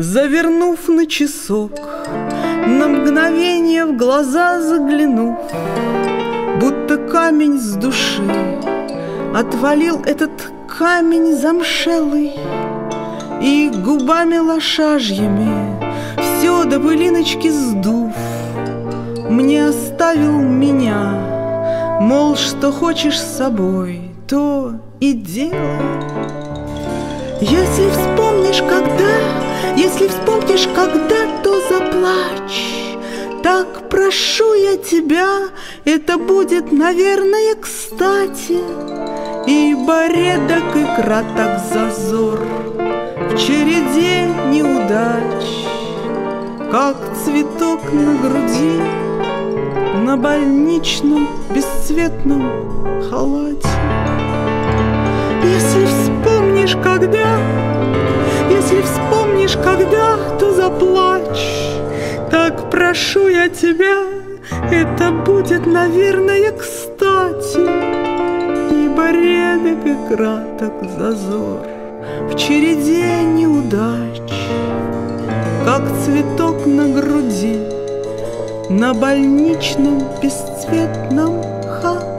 Завернув на часок, на мгновение в глаза заглянув, будто камень с души отвалил этот камень замшелый, и губами лошажьими все до пылиночки сдув, мне оставил меня, мол, что хочешь с собой, то и делай. Если вспомнишь, когда, то заплачь. Так прошу я тебя, это будет, наверное, кстати, ибо редок и краток зазор в череде неудач, как цветок на груди на больничном бесцветном халате. Если вспомнишь, когда, то заплачь. Так прошу я тебя, это будет, наверное, кстати, ибо редок и краток зазор в череде неудач, как цветок на груди на больничном бесцветном халате.